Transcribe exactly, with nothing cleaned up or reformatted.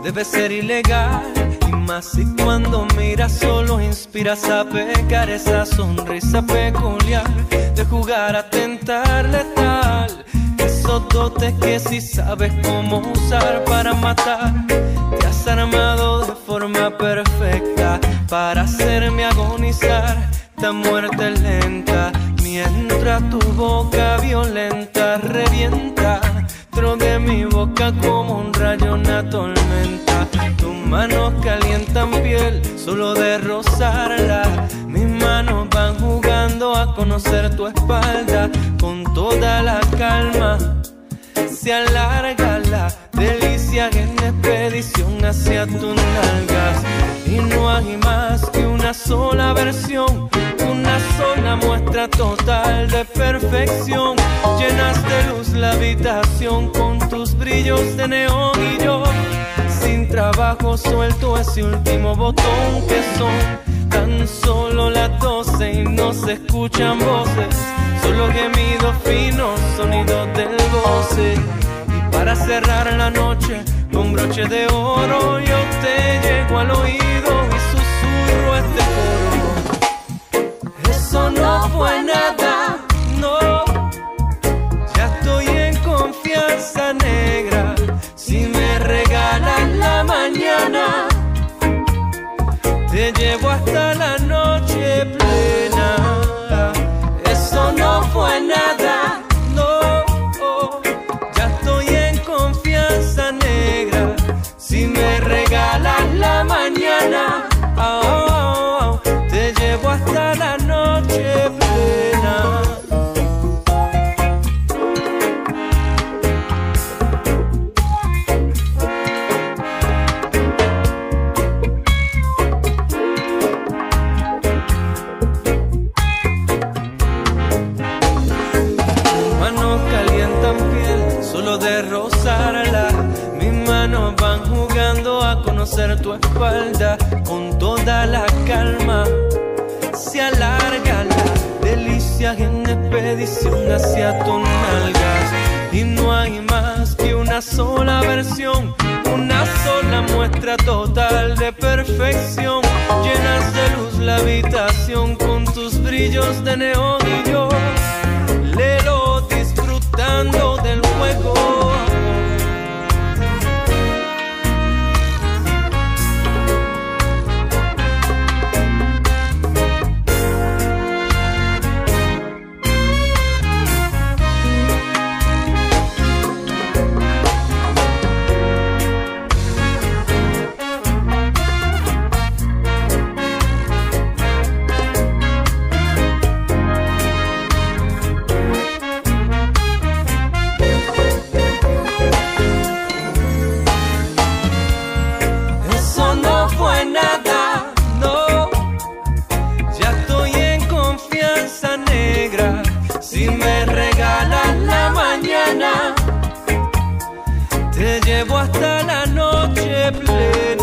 debe ser ilegal. Y más si cuando miras solo inspiras a pecar. Esa sonrisa peculiar de jugar a tentar letal. Esos dotes que si sabes cómo usar para matar. Te has armado de forma perfecta para hacerme agonizar. Esta muerte lenta, mientras tu boca violenta revienta dentro de mi boca como un rayo, una tormenta. Tus manos calientan piel solo de rozarla. Mis manos van jugando a conocer tu espalda. Con toda la calma se alarga la delicia en expedición hacia tus nalgas. Y no hay más que una sola versión, una sola muestra total de perfección. Llenas de luz la habitación con tus brillos de neón. Y yo, sin trabajo, suelto ese último botón que son tan solo las doce y no se escuchan voces, solo gemidos finos, sonidos del goce. Y para cerrar la noche con broche de oro, yo te llego al oído y susurro este coro. Eso no fue nada, no. Ya estoy en confianza negra. Si me regalas la mañana, te llevo hasta la noche plena. Eso no fue nada, no. Ya estoy en confianza negra. Si me regalas la mañana, oh, oh, oh, te llevo hasta la noche plena. De rozarla, mis manos van jugando a conocer tu espalda. Con toda la calma se alarga la delicia en expedición hacia tus nalgas. Y no hay más que una sola versión, una sola muestra total de perfección. Llenas de luz la habitación con tus brillos de neón. Y yo lelo disfrutando del juego. Si me regalas la mañana, te llevo hasta la noche plena.